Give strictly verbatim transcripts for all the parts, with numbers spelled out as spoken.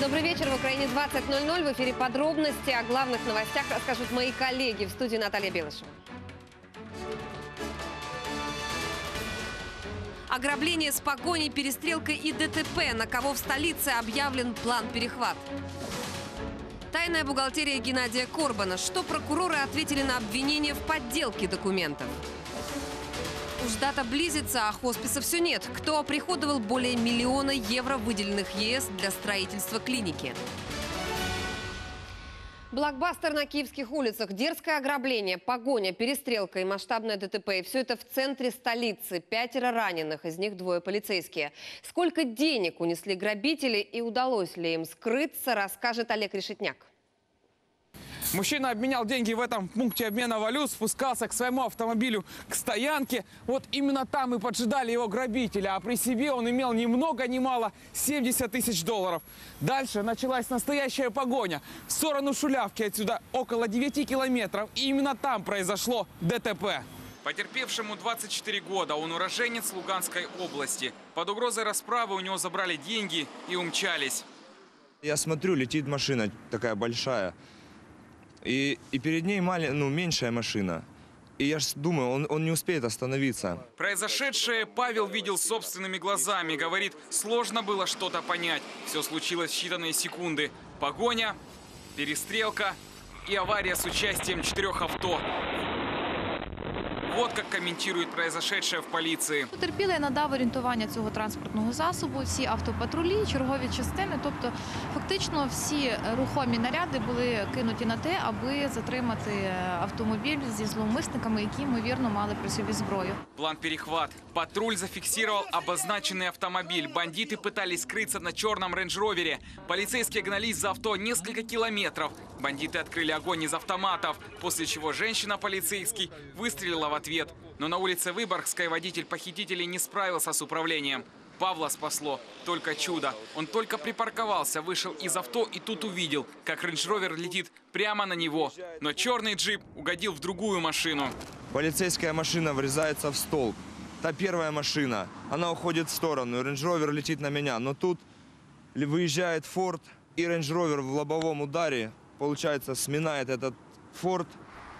Добрый вечер. В Украине двадцать ноль ноль. В эфире подробности. О главных новостях расскажут мои коллеги. В студии Наталья Белышева. Ограбление с погоней, перестрелкой и ДТП. На кого в столице объявлен план-перехват? Тайная бухгалтерия Геннадия Корбана. Что прокуроры ответили на обвинение в подделке документов? Уж дата близится, а хосписа все нет. Кто оприходовал более миллиона евро, выделенных ЕС для строительства клиники? Блокбастер на киевских улицах, дерзкое ограбление, погоня, перестрелка и масштабное ДТП. И все это в центре столицы. Пятеро раненых, из них двое полицейские. Сколько денег унесли грабители и удалось ли им скрыться, расскажет Олег Решетняк. Мужчина обменял деньги в этом пункте обмена валют, спускался к своему автомобилю к стоянке. Вот именно там и поджидали его грабители. А при себе он имел ни много ни мало семьдесят тысяч долларов. Дальше началась настоящая погоня в сторону Шулявки. Отсюда около девяти километров. И именно там произошло ДТП. Потерпевшему двадцать четыре года. Он уроженец Луганской области. Под угрозой расправы у него забрали деньги и умчались. Я смотрю, летит машина такая большая. И, и перед ней малень, ну, меньшая машина. И я ж думаю, он, он не успеет остановиться. Произошедшее Павел видел собственными глазами. Говорит, сложно было что-то понять. Все случилось в считанные секунды. Погоня, перестрелка и авария с участием четырех авто. Вот как коментують произошедшее в поліції. Потерпілий надав орієнтування цього транспортного засобу, всі автопатрулі, чергові частини. Тобто фактично всі рухомі наряди були кинуті на те, аби затримати автомобіль зі зловмисниками, які, ймовірно, мали при собі зброю. План-перехват. Патруль зафиксировал обозначенный автомобиль. Бандиты пытались скрыться на черном рейндж-ровере. Полицейские гнались за авто несколько километров. Бандиты открыли огонь из автоматов, после чего женщина-полицейский выстрелила в ответ. Но на улице Выборгской водитель похитителей не справился с управлением. Павла спасло только чудо. Он только припарковался, вышел из авто и тут увидел, как рейндж-ровер летит прямо на него. Но черный джип угодил в другую машину. Полицейская машина врезается в столб. Та первая машина, она уходит в сторону, рейндж-ровер летит на меня. Но тут выезжает Форд, и рейндж-ровер в лобовом ударе, получается, сминает этот Форд.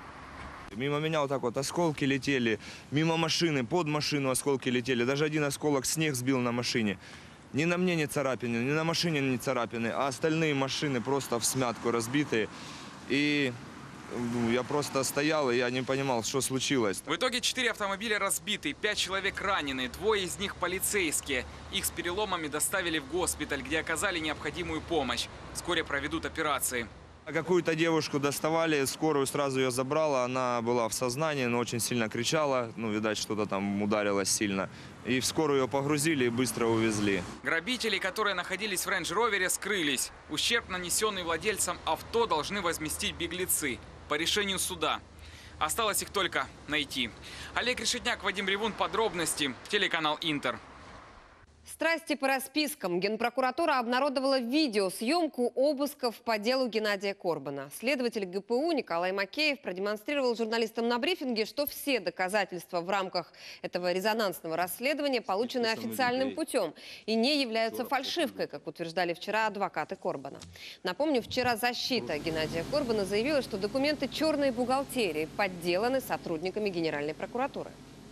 Мимо меня вот так вот осколки летели, мимо машины, под машину осколки летели. Даже один осколок снег сбил на машине. Ни на мне не царапины, ни на машине не царапины, а остальные машины просто всмятку разбитые. И ну, я просто стоял, и я не понимал, что случилось. В итоге четыре автомобиля разбиты, пять человек ранены, двое из них полицейские. Их с переломами доставили в госпиталь, где оказали необходимую помощь. Вскоре проведут операции. Какую-то девушку доставали, скорую сразу ее забрала, она была в сознании, но очень сильно кричала, ну, видать, что-то там ударилось сильно. И в скорую ее погрузили и быстро увезли. Грабители, которые находились в рейндж-ровере, скрылись. Ущерб, нанесенный владельцам авто, должны возместить беглецы по решению суда. Осталось их только найти. Олег Решетняк, Вадим Ревун. Подробности. Телеканал Интер. Страсти по распискам. Генпрокуратура обнародовала видеосъемку обысков по делу Геннадия Корбана. Следователь ГПУ Николай Макеев продемонстрировал журналистам на брифинге, что все доказательства в рамках этого резонансного расследования получены официальным путем и не являются фальшивкой, как утверждали вчера адвокаты Корбана. Напомню, вчера защита Геннадия Корбана заявила, что документы черной бухгалтерии подделаны сотрудниками Генеральной прокуратуры.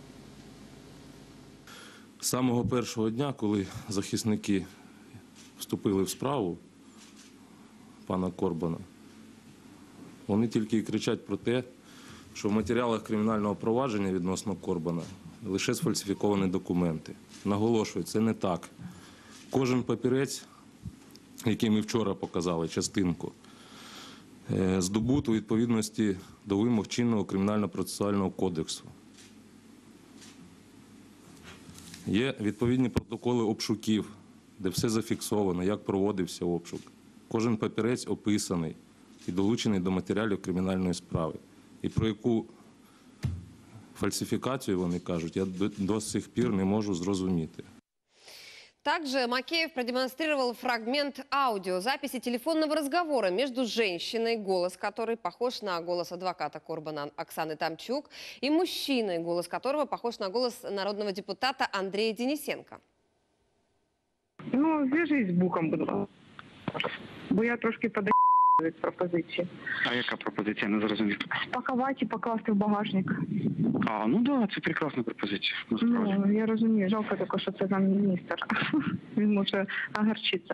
З самого першого дня, коли захисники вступили в справу пана Корбана, вони тільки і кричать про те, що в матеріалах кримінального провадження відносно Корбана лише сфальсифіковані документи. Наголошую, це не так. Кожен папірець, який ми вчора показали, частинку, здобут у відповідності до вимог чинного кримінально-процесуального кодексу. Є відповідні протоколи обшуків, де все зафіксовано, як проводився обшук. Кожен папірець описаний і долучений до матеріалів кримінальної справи. І про яку фальсифікацію вони кажуть, я до, до сих пір не можу зрозуміти. Также Макеев продемонстрировал фрагмент аудиозаписи телефонного разговора между женщиной, голос которой похож на голос адвоката Корбана Оксаны Тамчук, и мужчиной, голос которого похож на голос народного депутата Андрея Денисенко. Ну, свяжись с Бухом, зараз. Бо я трошки подаю від пропозиції. А яка пропозиція, не зрозумів? Спакувати і покласти в багажник. А, ну да, це прекрасна пропозиція, насправді. Ну, я розумію, жалко тільки, що це замміністр. Він може огорчитися.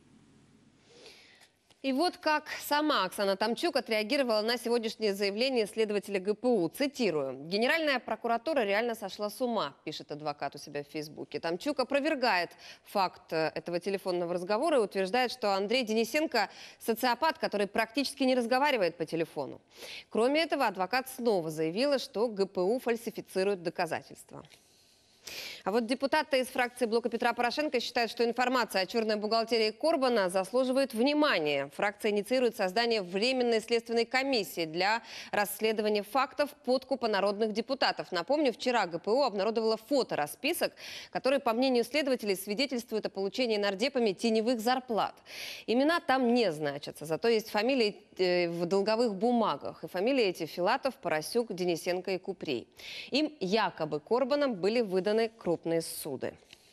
И вот как сама Оксана Тамчук отреагировала на сегодняшнее заявление следователя ГПУ. Цитирую. «Генеральная прокуратура реально сошла с ума», пишет адвокат у себя в Фейсбуке. Тамчук опровергает факт этого телефонного разговора и утверждает, что Андрей Денисенко – социопат, который практически не разговаривает по телефону. Кроме этого, адвокат снова заявила, что ГПУ фальсифицирует доказательства. А вот депутаты из фракции блока Петра Порошенко считают, что информация о черной бухгалтерии Корбана заслуживает внимания. Фракция инициирует создание временной следственной комиссии для расследования фактов подкупа народных депутатов. Напомню, вчера ГПУ обнародовала фоторасписок, который, по мнению следователей, свидетельствует о получении нардепами теневых зарплат. Имена там не значатся, зато есть фамилии в долговых бумагах. И фамилии эти Филатов, Поросюк, Денисенко и Купрей. Им якобы Корбаном были выданы крупные суды.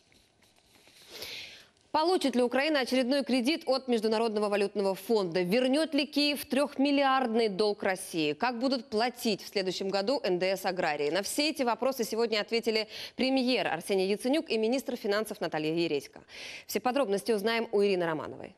Получит ли Украина очередной кредит от Международного валютного фонда? Вернет ли Киев трехмиллиардный долг России? Как будут платить в следующем году эн дэ эс аграрии? На все эти вопросы сегодня ответили премьер Арсений Яценюк и министр финансов Наталья Ересько. Все подробности узнаем у Ирины Романовой.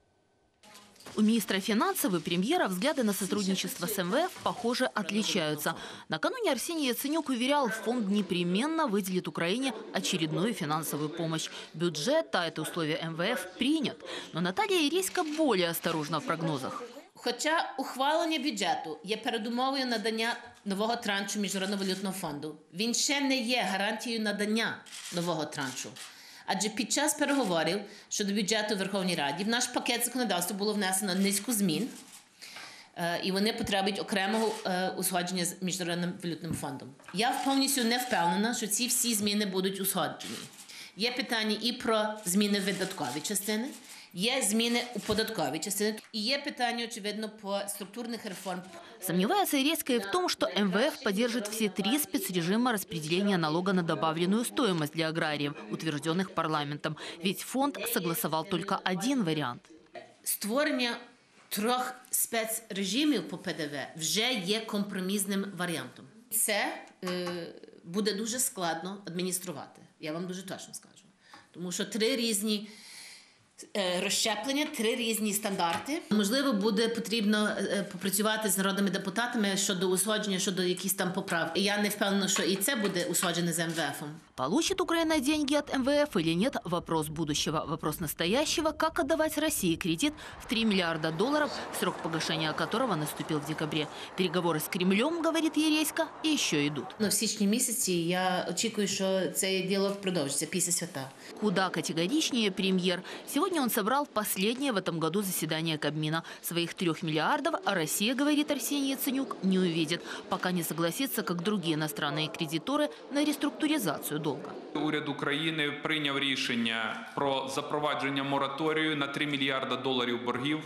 У министра финансов и премьера взгляды на сотрудничество с эм вэ эф, похоже, отличаются. Накануне Арсений Яценюк уверял, фонд непременно выделит Украине очередную финансовую помощь. Бюджет, а это условие эм вэ эф, принят. Но Наталья Ересько более осторожна в прогнозах. Хоча ухвалення бюджету є передумовою надання нового траншу Міжнародного валютного фонду, він ще не є гарантією надання нового траншу. Адже під час переговорів щодо бюджету в Верховній Раді в наш пакет законодавства було внесено низку змін, і вони потребують окремого узгодження з Міжнародним валютним фондом. Я повністю не впевнена, що ці всі зміни будуть узгоджені. Є питання і про зміни в видатковій частини, є зміни у податковій частині, и є питання, очевидно, по структурных реформ. Сомневается Ересько и в том, что эм вэ эф поддержит все три спецрежима распределения налога на добавленную стоимость для аграриев, утвержденных парламентом. Ведь фонд согласовал только один вариант. Створення трьох спецрежимів по пе де ве вже є компромісним варіантом. Це е, буде дуже складно адмініструвати, я вам дуже точно скажу. Тому що три різні розщеплення, три різні стандарти. Можливо, буде потрібно попрацювати з народними депутатами щодо узгодження, щодо якісь там поправок. Я не впевнена, що і це буде узгоджено з эм вэ эфом. Получит Украина деньги от эм вэ эф или нет – вопрос будущего. Вопрос настоящего – как отдавать России кредит в три миллиарда долларов, срок погашения которого наступил в декабре. Переговоры с Кремлем, говорит Ересько, и еще идут. Но в січні місяці я очікую, що цей діалог продовжиться після свята. Куда категоричнее премьер. Сегодня он собрал последнее в этом году заседание Кабмина. Своих трех миллиардов Россия, говорит Арсений Яценюк, не увидит, пока не согласится, как другие иностранные кредиторы, на реструктуризацию долга. Уряд України прийняв рішення про запровадження мораторію на три мільярда доларів боргів,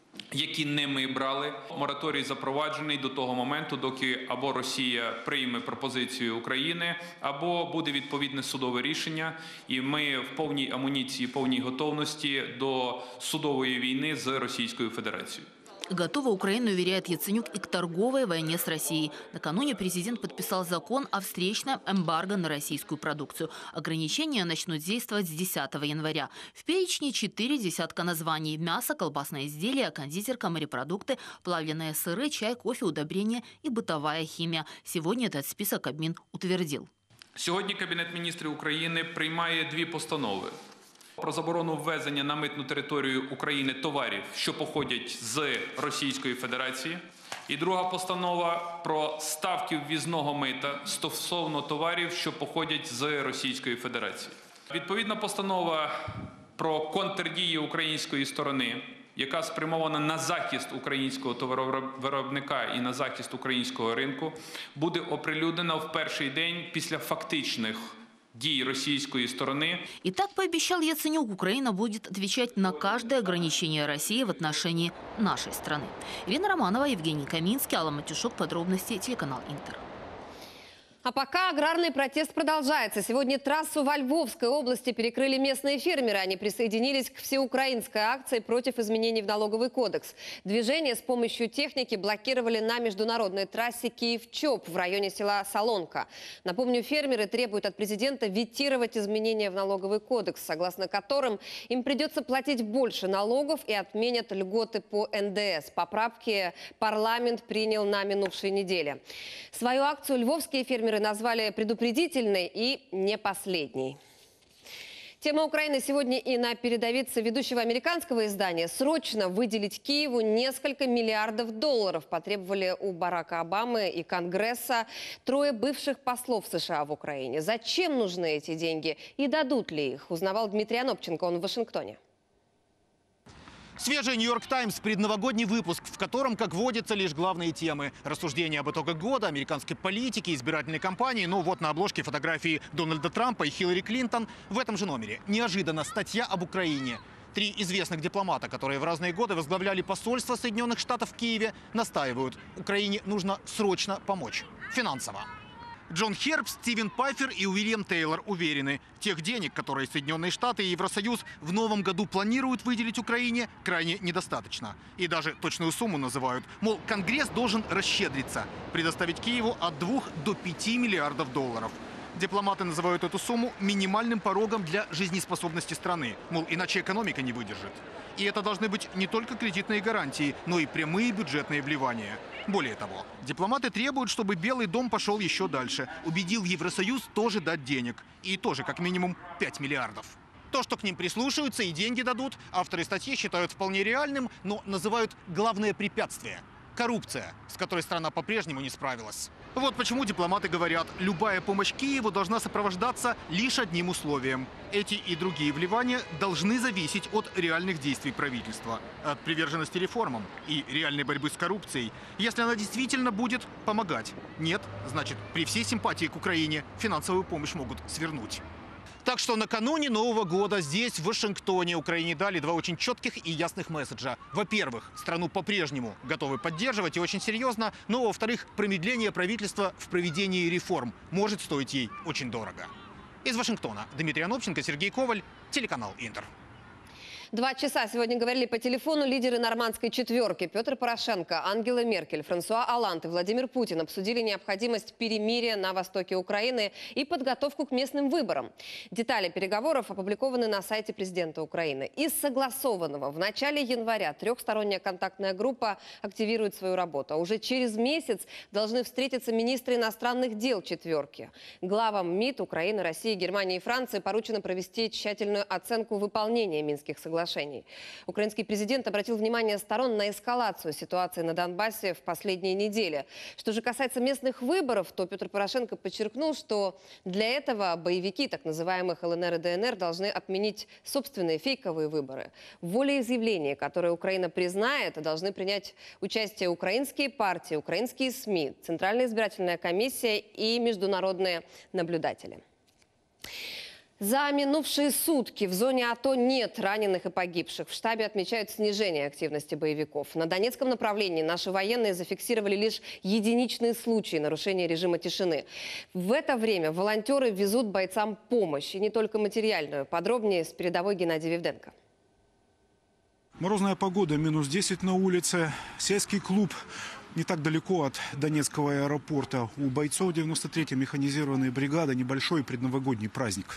які ними брали. Мораторій запроваджений до того моменту, доки або Росія прийме пропозицію України, або буде відповідне судове рішення. І ми в повній амуніції, повній готовності до судової війни з Російською Федерацією. Готова Украина, уверяет Яценюк, и к торговой войне с Россией. Накануне президент подписал закон о встречном эмбарго на российскую продукцию. Ограничения начнут действовать с десятого января. В перечне четыре десятка названий: мясо, колбасные изделия, кондитерка, морепродукты, плавленые сыры, чай, кофе, удобрения и бытовая химия. Сегодня этот список Кабмин утвердил. Сьогодні Кабінет міністрів України приймає дві постанови. Про заборону ввезення на митну територію України товарів, що походять з Російської Федерації. І друга постанова про ставки ввізного мита стосовно товарів, що походять з Російської Федерації. Відповідна постанова про контрдії української сторони, яка спрямована на захист українського товаровиробника і на захист українського ринку, буде оприлюднена в перший день після фактичних дій российской стороны. И так пообещал Яценюк, Украина будет отвечать на каждое ограничение России в отношении нашей страны. Ирина Романова, Евгений Каминский, Алла Матюшок. Подробности, телеканал Интер. А пока аграрный протест продолжается. Сегодня трассу во Львовской области перекрыли местные фермеры. Они присоединились к всеукраинской акции против изменений в налоговый кодекс. Движение с помощью техники блокировали на международной трассе Киев-Чоп в районе села Солонка. Напомню, фермеры требуют от президента ветировать изменения в налоговый кодекс, согласно которым им придется платить больше налогов и отменят льготы по эн дэ эс. Поправки парламент принял на минувшей неделе. Свою акцию львовские фермеры назвали предупредительной и не последней. Тема Украины сегодня и на передовице ведущего американского издания. Срочно выделить Киеву несколько миллиардов долларов потребовали у Барака Обамы и Конгресса трое бывших послов США в Украине. Зачем нужны эти деньги и дадут ли их, узнавал Дмитрий Анопченко, он в Вашингтоне. Свежий «Нью-Йорк Таймс» – предновогодний выпуск, в котором, как водится, лишь главные темы. Рассуждения об итогах года, американской политике, избирательной кампании. Ну вот на обложке фотографии Дональда Трампа и Хиллари Клинтон. В этом же номере неожиданно статья об Украине. Три известных дипломата, которые в разные годы возглавляли посольство Соединенных Штатов в Киеве, настаивают – Украине нужно срочно помочь. Финансово. Джон Херб, Стивен Пайфер и Уильям Тейлор уверены, тех денег, которые Соединенные Штаты и Евросоюз в новом году планируют выделить Украине, крайне недостаточно. И даже точную сумму называют. Мол, Конгресс должен расщедриться, предоставить Киеву от двух до пяти миллиардов долларов. Дипломаты называют эту сумму минимальным порогом для жизнеспособности страны. Мол, иначе экономика не выдержит. И это должны быть не только кредитные гарантии, но и прямые бюджетные вливания. Более того, дипломаты требуют, чтобы Белый дом пошел еще дальше. Убедил Евросоюз тоже дать денег. И тоже как минимум пять миллиардов. То, что к ним прислушаются и деньги дадут, авторы статьи считают вполне реальным, но называют главное препятствие – коррупция, с которой страна по-прежнему не справилась. Вот почему дипломаты говорят, любая помощь Киеву должна сопровождаться лишь одним условием. Эти и другие вливания должны зависеть от реальных действий правительства, от приверженности реформам и реальной борьбы с коррупцией. Если она действительно будет помогать. Нет, значит, при всей симпатии к Украине финансовую помощь могут свернуть. Так что накануне Нового года здесь, в Вашингтоне, Украине дали два очень четких и ясных месседжа. Во-первых, страну по-прежнему готовы поддерживать и очень серьезно. Но, во-вторых, промедление правительства в проведении реформ может стоить ей очень дорого. Из Вашингтона Дмитрий Анопченко, Сергей Коваль, телеканал Интер. Два часа сегодня говорили по телефону лидеры нормандской четверки. Петр Порошенко, Ангела Меркель, Франсуа Олланд и Владимир Путин обсудили необходимость перемирия на востоке Украины и подготовку к местным выборам. Детали переговоров опубликованы на сайте президента Украины. Из согласованного в начале января трехсторонняя контактная группа активирует свою работу. А уже через месяц должны встретиться министры иностранных дел четверки. Главам МИД Украины, России, Германии и Франции поручено провести тщательную оценку выполнения Минских соглашений. Украинский президент обратил внимание сторон на эскалацию ситуации на Донбассе в последние недели. Что же касается местных выборов, то Петр Порошенко подчеркнул, что для этого боевики так называемых эл эн эр и дэ эн эр должны отменить собственные фейковые выборы. В волеизъявлении, которое Украина признает, должны принять участие украинские партии, украинские СМИ, Центральная избирательная комиссия и международные наблюдатели. За минувшие сутки в зоне АТО нет раненых и погибших. В штабе отмечают снижение активности боевиков. На Донецком направлении наши военные зафиксировали лишь единичные случаи нарушения режима тишины. В это время волонтеры везут бойцам помощь, и не только материальную. Подробнее с передовой Геннадий Вивденко. Морозная погода, минус десять на улице. Сельский клуб не так далеко от Донецкого аэропорта. У бойцов девяносто третьей механизированной бригады небольшой предновогодний праздник.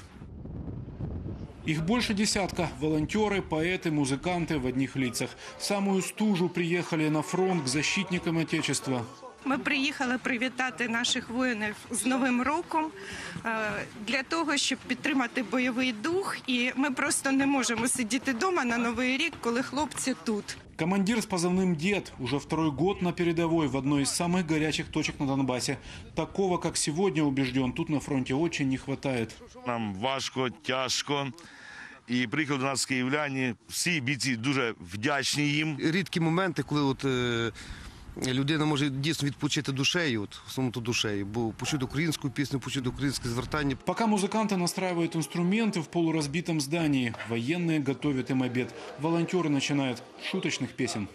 Их больше десятка. Волонтеры, поэты, музыканты в одних лицах. В самую стужу приехали на фронт к защитникам Отечества. Ми приїхали привітати наших воїнів з Новим роком, для того, щоб підтримати бойовий дух. І ми просто не можемо сидіти вдома на Новий рік, коли хлопці тут. Командир с позывным «Дед» уже второй год на передовой в одной из самых горячих точек на Донбассе. Такого, как сегодня, убежден, тут на фронте очень не хватает. Нам важко, тяжко. І приїхали до нас київляні. Всі бійці дуже вдячні їм. Рідкі моменти, коли от, е, людина може дійсно відпочити душею, от, в основному душею, бо почути українську пісню, почути українське звертання. Пока музыканты настраивают инструменты в полуразбитом здании, военные готовят им обед. Волонтеры начинают с шуточных песен.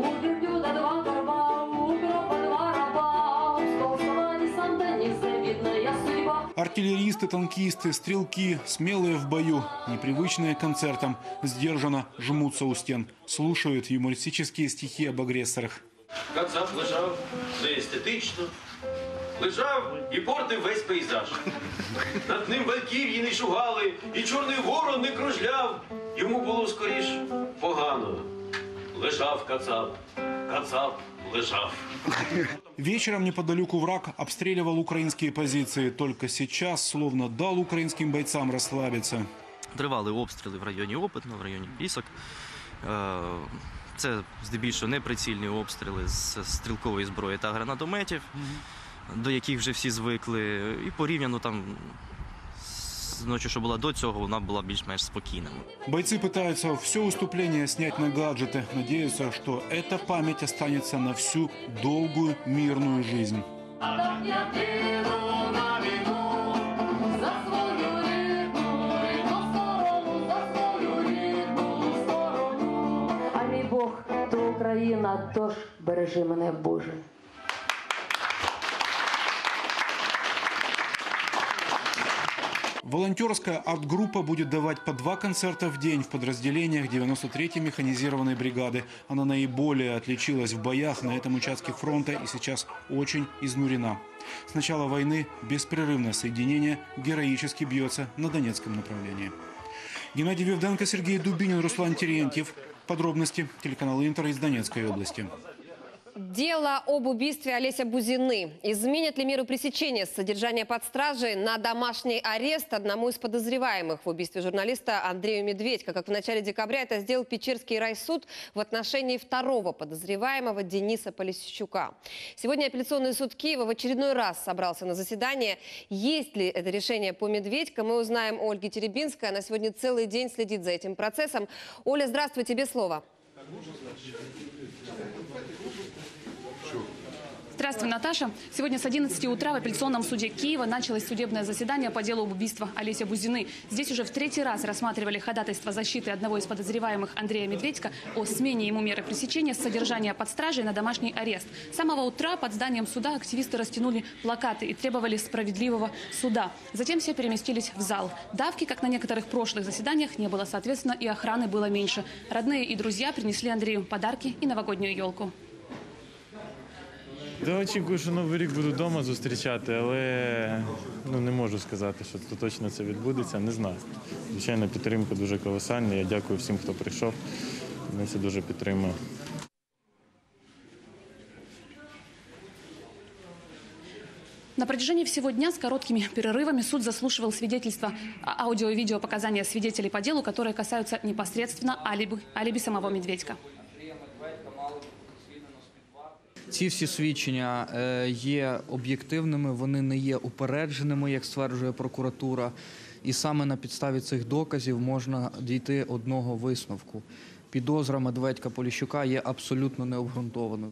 Видно Артиллеристы, танкисты, стрелки, смелые в бою, непривычные к концертам, сдержанно жмутся у стен, слушают юмористические стихи об агрессорах. Кацап лежав неестетично, лежав і портив весь пейзаж. Над ним валькір'ї не шугали, і чорний ворон не кружляв. Йому було скоріш погано. Лежав Кацап, Кацап лежав. Вечером неподалеку враг обстреливал украинские позиции. Только сейчас словно дал украинским бойцам расслабиться. Тривали обстріли в районі Опитного, в районі Пісок. Це здебільшого неприцільні обстріли з стрілкової зброї та гранатометів, до яких вже всі звикли. І порівняно там з ночі, що була до цього, вона була більш-менш спокійна. Бойцы пытаются все выступление снять на гаджеты. Надеются, что эта память останется на всю долгую мирную жизнь. А мій Бог – то Україна, тож бережи мене, Боже. Волонтерская арт-группа будет давать по два концерта в день в подразделениях девяносто третьей механизированной бригады. Она наиболее отличилась в боях на этом участке фронта и сейчас очень изнурена. С начала войны беспрерывное соединение героически бьется на Донецком направлении. Геннадий Вивденко, Сергей Дубинин, Руслан Терентьев. Подробности телеканал Интер из Донецкой области. Дело об убийстве Олеся Бузины. Изменят ли меру пресечения содержания под стражей на домашний арест одному из подозреваемых в убийстве журналиста Андрею Медведько? Как в начале декабря это сделал Печерский райсуд в отношении второго подозреваемого Дениса Полищука. Сегодня апелляционный суд Киева в очередной раз собрался на заседание. Есть ли это решение по Медведько, мы узнаем у Ольги Теребинской. Она сегодня целый день следит за этим процессом. Оля, здравствуй, тебе слово. Здравствуй, Наташа. Сегодня с одиннадцати утра в апелляционном суде Киева началось судебное заседание по делу об убийстве Олеся Бузины. Здесь уже в третий раз рассматривали ходатайство защиты одного из подозреваемых Андрея Медведько о смене ему меры пресечения с содержания под стражей на домашний арест. С самого утра под зданием суда активисты растянули плакаты и требовали справедливого суда. Затем все переместились в зал. Давки, как на некоторых прошлых заседаниях, не было, соответственно, и охраны было меньше. Родные и друзья принесли Андрею подарки и новогоднюю елку. Да, очікую, що Новий рік буду вдома зустрічати, але ну, не можу сказати, що то точно це відбудеться, не знаю. Звичайно, підтримка дуже колосальна, я дякую всім, хто прийшов, ми це дуже підтримуємо. На протяжении всего дня с короткими перерывами суд заслушивал свидетельства, аудио и видео показания свидетелей по делу, которые касаются непосредственно алиби, алиби самого Медведько. Ці всі свідчення є об'єктивними, вони не є упередженими, як стверджує прокуратура. І саме на підставі цих доказів можна дійти одного висновку. Підозра Медведька Поліщука є абсолютно необґрунтованою.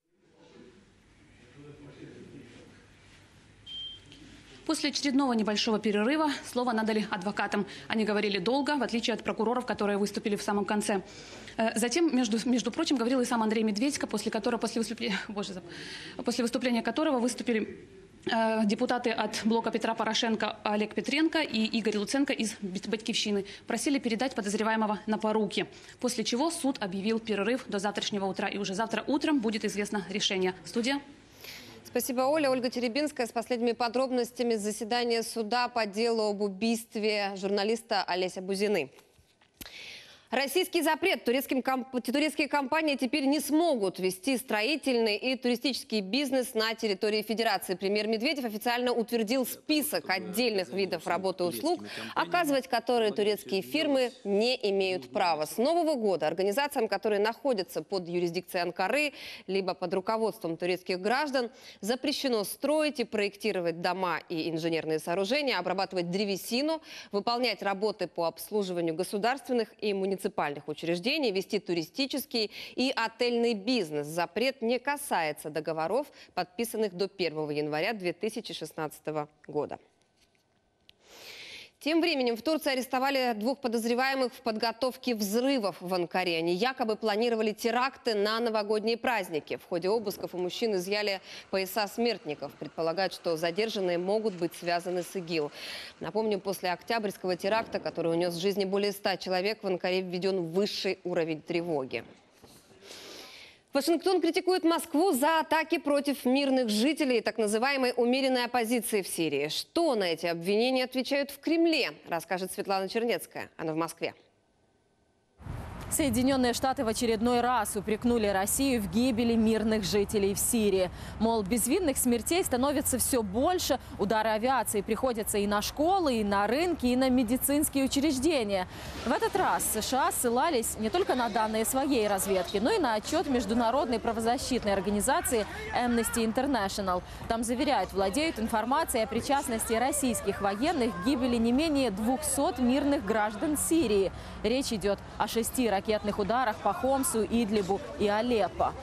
После очередного небольшого перерыва слово надали адвокатам. Они говорили долго, в отличие от прокуроров, которые выступили в самом конце. Затем, между, между прочим, говорил и сам Андрей Медведько, после которого, после выступления, боже, после выступления которого выступили э, депутаты от блока Петра Порошенко Олег Петренко и Игорь Луценко из «Батькивщины». Просили передать подозреваемого на поруки. После чего суд объявил перерыв до завтрашнего утра. И уже завтра утром будет известно решение. Студия. Спасибо, Оля. Ольга Теребинская с последними подробностями заседания суда по делу об убийстве журналиста Олеся Бузины. Российский запрет. Турецким комп... Турецкие компании теперь не смогут вести строительный и туристический бизнес на территории Федерации. Премьер Медведев официально утвердил список отдельных видов работы и услуг, оказывать которые турецкие фирмы не имеют права. С нового года организациям, которые находятся под юрисдикцией Анкары, либо под руководством турецких граждан, запрещено строить и проектировать дома и инженерные сооружения, обрабатывать древесину, выполнять работы по обслуживанию государственных и муниципальных муниципальных учреждений, вести туристический и отельный бизнес. Запрет не касается договоров, подписанных до первого января две тысячи шестнадцатого года. Тем временем в Турции арестовали двух подозреваемых в подготовке взрывов в Анкаре. Они якобы планировали теракты на новогодние праздники. В ходе обысков у мужчин изъяли пояса смертников. Предполагают, что задержанные могут быть связаны с ИГИЛ. Напомню, после октябрьского теракта, который унес жизни более ста человек, в Анкаре введен высший уровень тревоги. Вашингтон критикует Москву за атаки против мирных жителей так называемой умеренной оппозиции в Сирии. Что на эти обвинения отвечают в Кремле, расскажет Светлана Чернецкая. Она в Москве. Соединенные Штаты в очередной раз упрекнули Россию в гибели мирных жителей в Сирии. Мол, безвинных смертей становится все больше, удары авиации приходятся и на школы, и на рынки, и на медицинские учреждения. В этот раз США ссылались не только на данные своей разведки, но и на отчет международной правозащитной организации Amnesty International. Там заверяют, владеют информацией о причастности российских военных к гибели не менее двухсот мирных граждан Сирии. Речь идет о шести ракетах. ракетных ударах по Хомсу, Идлибу и Алеппо.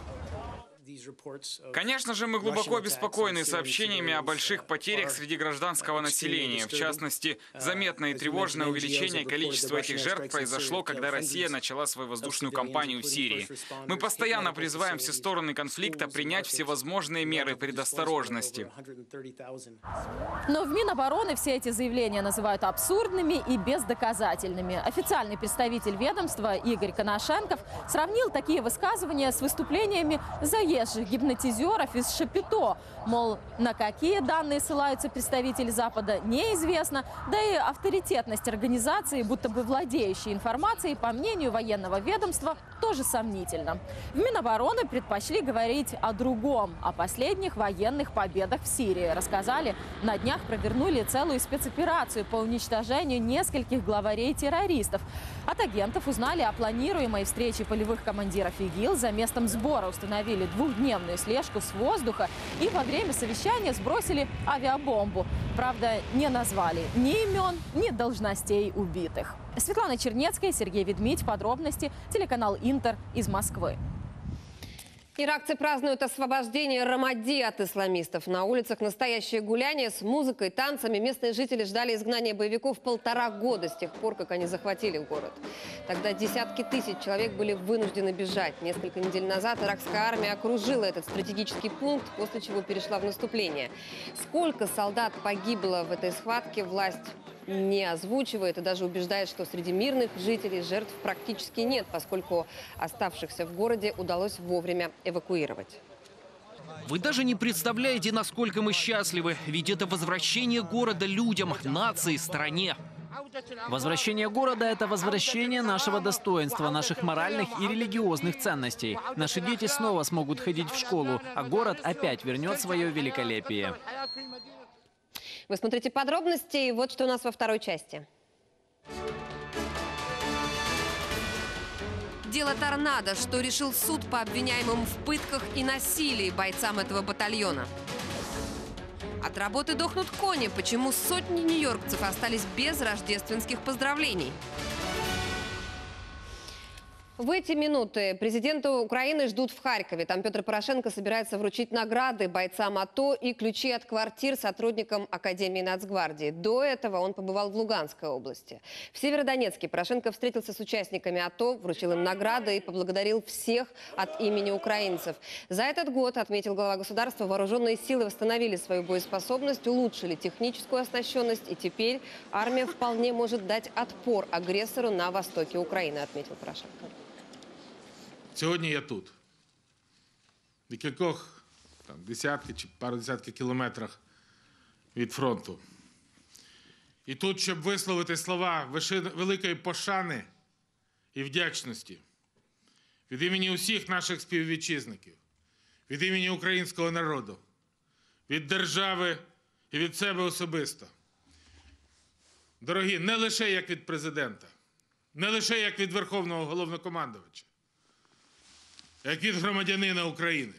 Конечно же, мы глубоко обеспокоены сообщениями о больших потерях среди гражданского населения. В частности, заметное и тревожное увеличение количества этих жертв произошло, когда Россия начала свою воздушную кампанию в Сирии. Мы постоянно призываем все стороны конфликта принять всевозможные меры предосторожности. Но в Минобороны все эти заявления называют абсурдными и бездоказательными. Официальный представитель ведомства Игорь Коношенков сравнил такие высказывания с выступлениями заезжих гипнотизеров из Шапито. Мол, на какие данные ссылаются представители Запада, неизвестно. Да и авторитетность организации, будто бы владеющей информацией, по мнению военного ведомства, тоже сомнительна. В Минобороны предпочли говорить о другом, о последних военных победах в Сирии. Рассказали, на днях провернули целую спецоперацию по уничтожению нескольких главарей террористов. От агентов узнали о планируемой встрече полевых командиров ИГИЛ, за местом сбора установили двухдневную слежку с воздуха и во время совещания сбросили авиабомбу. Правда, не назвали ни имен, ни должностей убитых. Светлана Чернецкая, Сергей Ведмидь. Подробности. Телеканал Интер из Москвы. Иракцы празднуют освобождение Рамади от исламистов. На улицах настоящее гуляние с музыкой, танцами. Местные жители ждали изгнания боевиков полтора года с тех пор, как они захватили город. Тогда десятки тысяч человек были вынуждены бежать. Несколько недель назад иракская армия окружила этот стратегический пункт, после чего перешла в наступление. Сколько солдат погибло в этой схватке, власть не озвучивает и даже убеждает, что среди мирных жителей жертв практически нет, поскольку оставшихся в городе удалось вовремя эвакуировать. Вы даже не представляете, насколько мы счастливы, ведь это возвращение города людям, нации, стране. Возвращение города – это возвращение нашего достоинства, наших моральных и религиозных ценностей. Наши дети снова смогут ходить в школу, а город опять вернет свое великолепие. Вы смотрите подробности, и вот что у нас во второй части. Дело «Торнадо», что решил суд по обвиняемым в пытках и насилии бойцам этого батальона. От работы дохнут кони. Почему сотни нью-йоркцев остались без рождественских поздравлений? В эти минуты президента Украины ждут в Харькове. Там Петр Порошенко собирается вручить награды бойцам АТО и ключи от квартир сотрудникам Академии Нацгвардии. До этого он побывал в Луганской области. В Северодонецке Порошенко встретился с участниками АТО, вручил им награды и поблагодарил всех от имени украинцев. За этот год, отметил глава государства, вооруженные силы восстановили свою боеспособность, улучшили техническую оснащенность, и теперь армия вполне может дать отпор агрессору на востоке Украины, отметил Порошенко. Сьогодні я тут, в кількох там, десятки чи пару десятків кілометрах від фронту. І тут, щоб висловити слова великої пошани і вдячності від імені усіх наших співвітчизників, від імені українського народу, від держави і від себе особисто. Дорогі, не лише як від президента, не лише як від Верховного Головнокомандувача, як від громадянина України,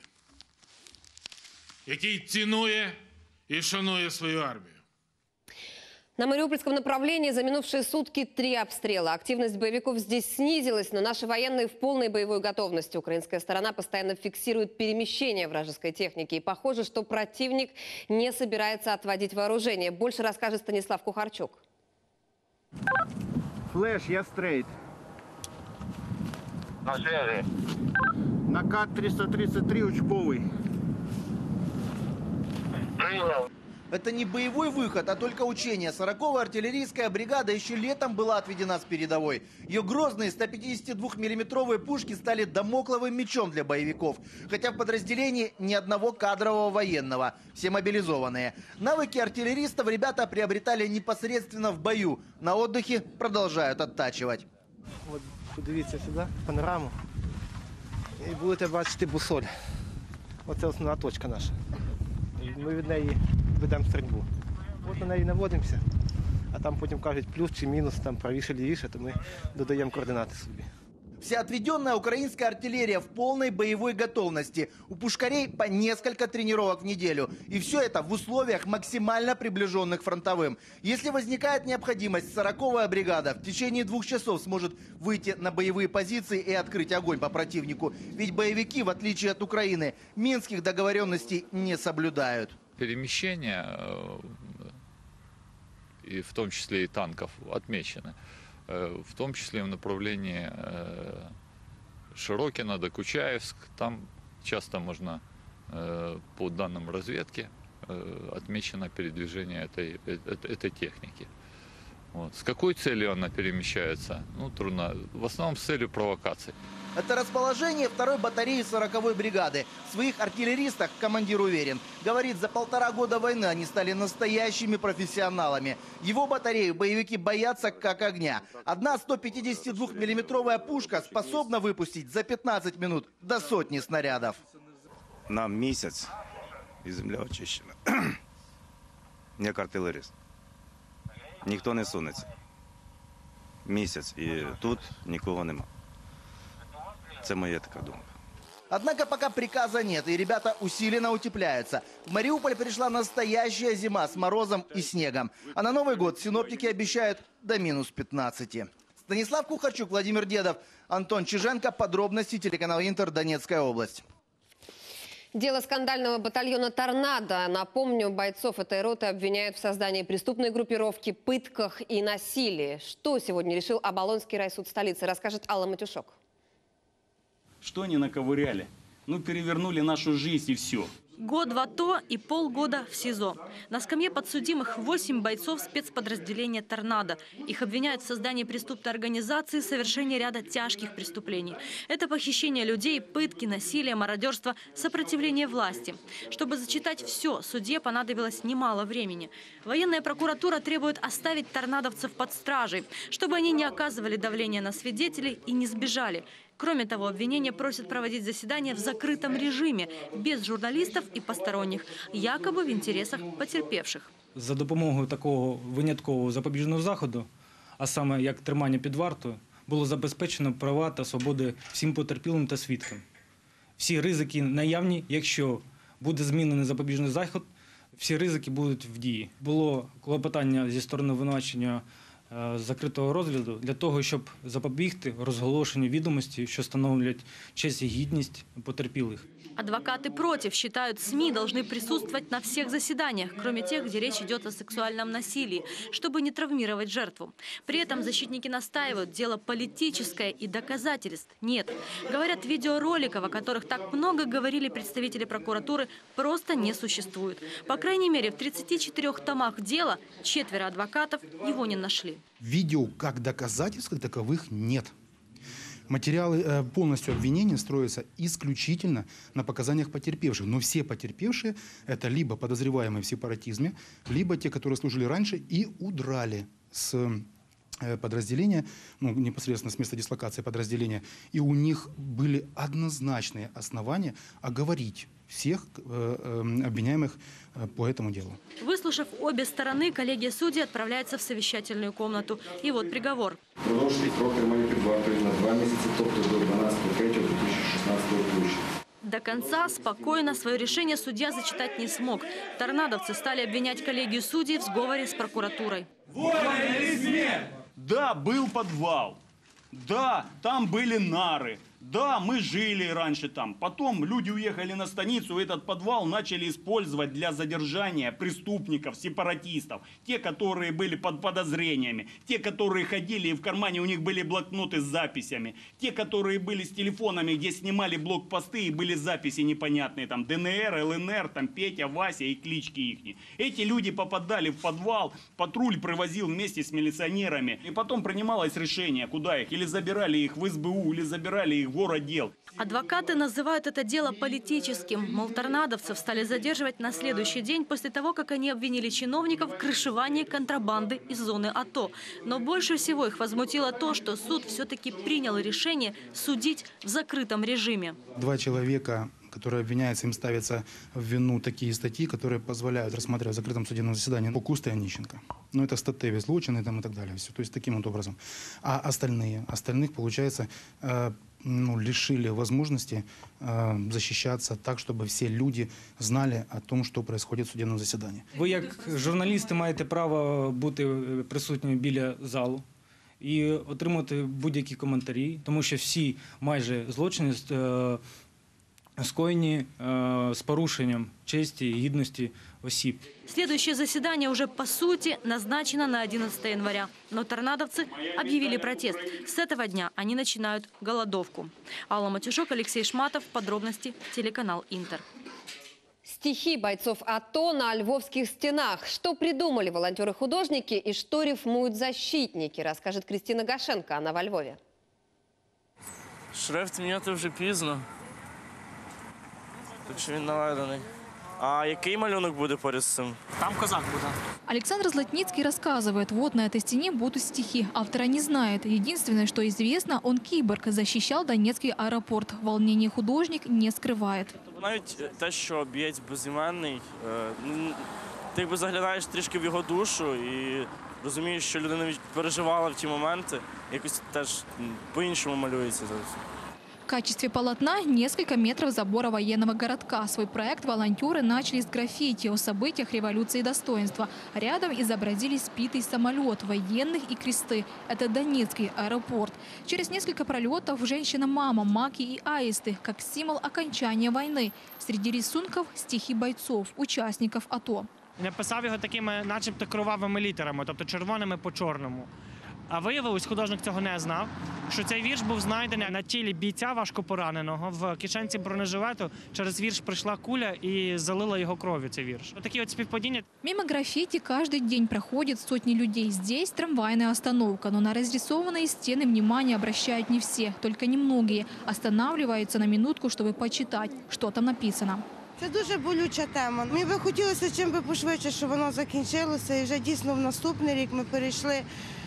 який цінує і шанує свою армію. На Мариупольском направлении за минувшие сутки три обстрела. Активность боевиков здесь снизилась, но наши военные в полной боевой готовности. Украинская сторона постоянно фиксирует перемещение вражеской техники. И похоже, что противник не собирается отводить вооружение. Больше расскажет Станислав Кухарчук. Флеш, я стрейт. На связи. Накат триста тридцать три, учковый. Принял. Это не боевой выход, а только учение. сороковая артиллерийская бригада еще летом была отведена с передовой. Ее грозные сто пятидесятидвухмиллиметровые пушки стали дамокловым мечом для боевиков. Хотя в подразделении ни одного кадрового военного. Все мобилизованные. Навыки артиллеристов ребята приобретали непосредственно в бою. На отдыхе продолжают оттачивать. Вот, подивіться сюди, панораму. І будете бачити бусоль. Оце основна точка наша. Ми від неї ведемо стрільбу. От на неї наводимося, а там потім кажуть плюс чи мінус, там правіше, лівіше, то ми додаємо координати собі. Вся отведенная украинская артиллерия в полной боевой готовности. У пушкарей по несколько тренировок в неделю. И все это в условиях максимально приближенных фронтовым. Если возникает необходимость, сороковая бригада в течение двух часов сможет выйти на боевые позиции и открыть огонь по противнику. Ведь боевики, в отличие от Украины, минских договоренностей не соблюдают. Перемещения, и в том числе и танков, отмечены. В том числе в направлении Широкино, Докучаевск. Там часто можно, по данным разведки, отмечено передвижение этой, этой техники. Вот. С какой целью она перемещается? Ну, трудно. В основном с целью провокаций. Это расположение второй батареи сороковой бригады. В своих артиллеристах командир уверен. Говорит, за полтора года войны они стали настоящими профессионалами. Его батарею боевики боятся как огня. Одна сто пятидесятидвухмиллиметровая пушка способна выпустить за пятнадцать минут до сотни снарядов. Нам месяц и земля очищена. Як артилерист. Ніхто не сунеться. Місяць і тут нікого нема. Это моя такая думка. Однако пока приказа нет, и ребята усиленно утепляются. В Мариуполь пришла настоящая зима с морозом и снегом. А на Новый год синоптики обещают до минус пятнадцати. Станислав Кухарчук, Владимир Дедов, Антон Чиженко. Подробности, телеканал Интер, Донецкая область. Дело скандального батальона «Торнадо». Напомню, бойцов этой роты обвиняют в создании преступной группировки, пытках и насилии. Что сегодня решил Оболонский райсуд столицы, расскажет Алла Матюшок. Что они наковыряли? Ну, перевернули нашу жизнь и все. Год в АТО и полгода в СИЗО. На скамье подсудимых восемь бойцов спецподразделения «Торнадо». Их обвиняют в создании преступной организации и совершении ряда тяжких преступлений. Это похищение людей, пытки, насилие, мародерство, сопротивление власти. Чтобы зачитать все, судье понадобилось немало времени. Военная прокуратура требует оставить торнадовцев под стражей, чтобы они не оказывали давления на свидетелей и не сбежали. Кроме того, обвинения просят проводить заседания в закрытом режиме, без журналистов и посторонних, якобы в интересах потерпевших. За допомогою такого виняткового запобіжного заходу, а саме як тримання під вартою, було забезпечено права та свободи всім потерпілим та свідкам. Всі ризики наявні, якщо буде змінений запобіжний заход, всі ризики будуть в дії. Було клопотання зі сторони обвинувачення закритого розгляду для того, щоб запобігти розголошенню відомостей, що становлять честь і гідність потерпілих. Адвокаты против считают, СМИ должны присутствовать на всех заседаниях, кроме тех, где речь идет о сексуальном насилии, чтобы не травмировать жертву. При этом защитники настаивают, дело политическое и доказательств нет. Говорят, видеороликов, о которых так много говорили представители прокуратуры, просто не существует. По крайней мере, в тридцати четырёх томах дела четверо адвокатов его не нашли. Видео как доказательств как таковых нет. Материалы, полностью обвинения строятся исключительно на показаниях потерпевших. Но все потерпевшие – это либо подозреваемые в сепаратизме, либо те, которые служили раньше и удрали с подразделения, ну, непосредственно с места дислокации подразделения. И у них были однозначные основания оговорить всех э, обвиняемых э, по этому делу. Выслушав обе стороны, коллегия судей отправляется в совещательную комнату. И вот приговор. Продовжити строк тримання під вартою на два місяці, тобто до дванадцятого третього дві тисячі шістнадцятого року. До конца спокойно свое решение судья зачитать не смог. Торнадовцы стали обвинять коллегию судей в сговоре с прокуратурой. Война или смерть? Да, был подвал. Да, там были нары. Да, мы жили раньше там. Потом люди уехали на станицу, этот подвал начали использовать для задержания преступников, сепаратистов. Те, которые были под подозрениями. Те, которые ходили и в кармане у них были блокноты с записями. Те, которые были с телефонами, где снимали блокпосты и были записи непонятные. Там ДНР, ЛНР, там Петя, Вася и клички их. Эти люди попадали в подвал, патруль привозил вместе с милиционерами. И потом принималось решение, куда их. Или забирали их в СБУ, или забирали их в городдел. Адвокаты называют это дело политическим. Мол, торнадовцев стали задерживать на следующий день после того, как они обвинили чиновников в крышевании контрабанды из зоны АТО. Но больше всего их возмутило то, что суд все-таки принял решение судить в закрытом режиме. Два человека, которые обвиняются, им ставятся в вину такие статьи, которые позволяют рассматривать в закрытом судебном заседании Кусты и Онищенко. Ну, это статевые злочины там, и так далее. Все. То есть таким вот образом. А остальные, остальных, получается, э, ну, лишили возможности э, защищаться так, чтобы все люди знали о том, что происходит в судебном заседании. Ви, як журналісти, маєте право бути присутніми біля залу і отримати будь-які коментарі, тому що всі майже злочини е, скоєні э, с порушением чести и гідності осіб. Следующее заседание уже по сути назначено на одиннадцатое января. Но торнадовцы объявили протест. С этого дня они начинают голодовку. Алла Матюшок, Алексей Шматов. Подробности. Телеканал Интер. Стихи бойцов АТО на львовских стенах. Что придумали волонтеры-художники и что рифмуют защитники, расскажет Кристина Гашенко. Она во Львове. Шрифт міняти вже пізно. Так що він наведений. А який малюнок буде поряд з цим? Там козак буде. Александр Златницкий рассказывает, вот на этой стене будут стихи. Автора не знает. Единственное, что известно, он киборг, защищал Донецкий аэропорт. Волнение художник не скрывает. Навіть те, що б'єць безіменний, ти якби заглядаєш трішки в його душу і розумієш, що людина переживала в ті моменти, якось теж по-іншому малюється. В качестве полотна несколько метров забора военного городка. Свой проект волонтеры начали с граффити о событиях революции достоинства. Рядом изобразили сбитый самолет, военных и кресты. Это Донецкий аэропорт. Через несколько пролетов женщина-мама, маки и аисты, как символ окончания войны. Среди рисунков стихи бойцов, участников АТО. Написав його такими начебто кровавими літерами, тобто червоними по чорному. А виявилось, художник цього не знав, що цей вірш був знайдений на тілі бійця важкопораненого. В кишенці бронежилету через вірш прийшла куля і залила його кров'ю цей вірш. Такі от співпадіння. Мимо граффити каждый день проходят сотни людей. Здесь трамвайная остановка, но на разрисованные стены внимание обращают не все, только немногие. Останавливаются на минутку, чтобы почитать, что там написано. Це дуже болюча тема. Мені би хотілося чим би пошвидше, щоб воно закінчилося. І вже дійсно в наступний рік ми перейшли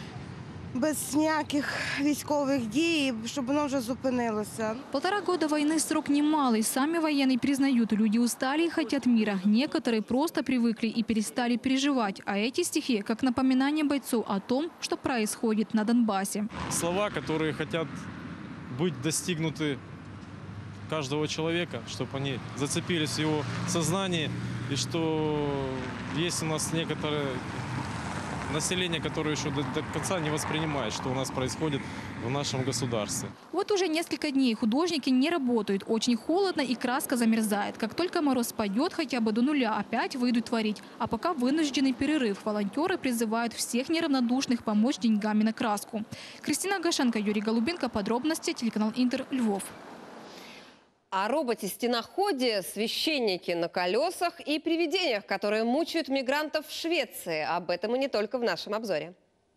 без ніяких військових дій, щоб воно вже зупинилося. Полтора года войны срок немалый. Сами военные признают, люди устали и хотят мира. Некоторые просто привыкли и перестали переживать. А эти стихи как напоминание бойцов о том, что происходит на Донбассе. Слова, которые хотят быть достигнуты каждого человека, чтобы они зацепились в его сознании, и что есть у нас некоторые население, которое еще до, до конца не воспринимает, что у нас происходит в нашем государстве. Вот уже несколько дней художники не работают. Очень холодно и краска замерзает. Как только мороз спадет хотя бы до нуля, опять выйдут творить. А пока вынужденный перерыв. Волонтеры призывают всех неравнодушных помочь деньгами на краску. Кристина Гашенко, Юрий Голубенко. Подробности. Телеканал Интер, Львов. О роботе-стеноходе, священники на колесах и привидениях, которые мучают мигрантов в Швеции. Об этом и не только в нашем обзоре.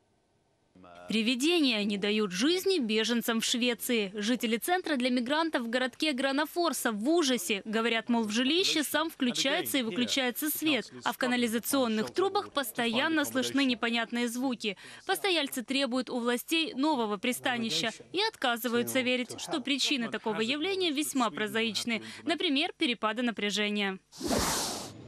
Привидения не дают жизни беженцам в Швеции. Жители центра для мигрантов в городке Гранафорса в ужасе. Говорят, мол, в жилище сам включается и выключается свет, а в канализационных трубах постоянно слышны непонятные звуки. Постояльцы требуют у властей нового пристанища и отказываются верить, что причины такого явления весьма прозаичны. Например, перепады напряжения. В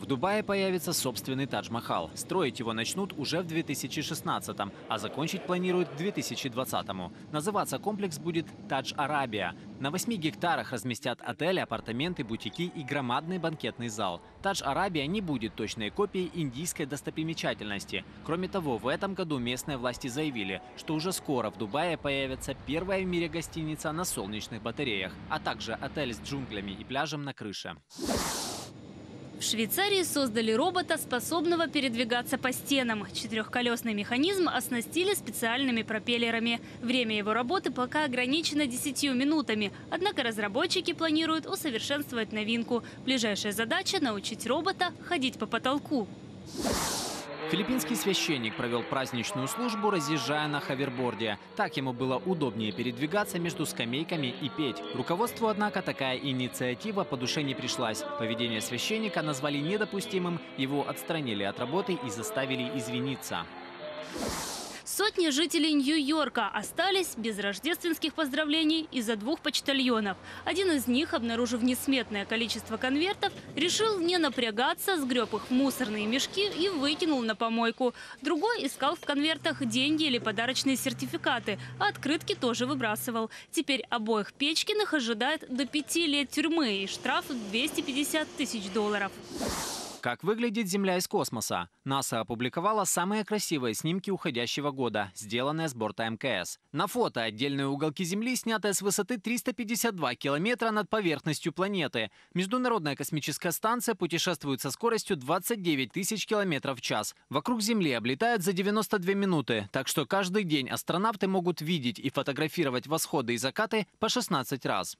Дубае появится собственный Тадж-Махал. Строить его начнут уже в две тысячи шестнадцатом, а закончить планируют к две тысячи двадцатому. Называться комплекс будет «Тадж-Арабия». На восьми гектарах разместят отели, апартаменты, бутики и громадный банкетный зал. Тадж-Арабия не будет точной копией индийской достопримечательности. Кроме того, в этом году местные власти заявили, что уже скоро в Дубае появится первая в мире гостиница на солнечных батареях, а также отель с джунглями и пляжем на крыше. В Швейцарии создали робота, способного передвигаться по стенам. Четырехколесный механизм оснастили специальными пропеллерами. Время его работы пока ограничено десятью минутами. Однако разработчики планируют усовершенствовать новинку. Ближайшая задача – научить робота ходить по потолку. Филиппинский священник провел праздничную службу, разъезжая на ховерборде. Так ему было удобнее передвигаться между скамейками и петь. Руководству, однако, такая инициатива по душе не пришлась. Поведение священника назвали недопустимым, его отстранили от работы и заставили извиниться. Сотни жителей Нью-Йорка остались без рождественских поздравлений из-за двух почтальонов. Один из них, обнаружив несметное количество конвертов, решил не напрягаться, сгреб их в мусорные мешки и выкинул на помойку. Другой искал в конвертах деньги или подарочные сертификаты, а открытки тоже выбрасывал. Теперь обоих Печкиных ожидает до пяти лет тюрьмы и штраф в двести пятьдесят тысяч долларов. Как выглядит Земля из космоса? НАСА опубликовала самые красивые снимки уходящего года, сделанные с борта эм ка эс. На фото отдельные уголки Земли, снятые с высоты триста пятьдесят два километра над поверхностью планеты. Международная космическая станция путешествует со скоростью двадцать девять тысяч километров в час. Вокруг Земли облетают за девяносто две минуты, так что каждый день астронавты могут видеть и фотографировать восходы и закаты по шестнадцать раз.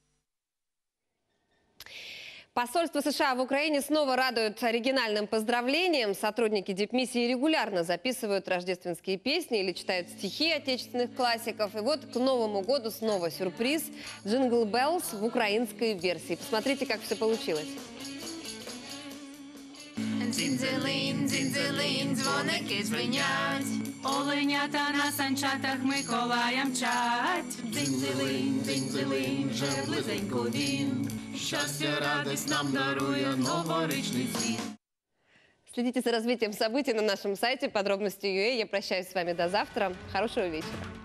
Посольство США в Украине снова радует оригинальным поздравлением. Сотрудники дипмиссии регулярно записывают рождественские песни или читают стихи отечественных классиков. И вот к Новому году снова сюрприз – «Джингл Беллс» в украинской версии. Посмотрите, как все получилось. Дзинь-дзилинь, дзинь-дзилинь, дзвоники дзвенять, оленята на санчатах Миколая мчать. Дзинь-дзилинь, дзинь-дзилинь, вже близенько він, щастя, радость нам дарує новорічний світ. Следите за развитием событий на нашем сайте подробности точка ю а. Я прощаюсь с вами до завтра. Хорошего вечера.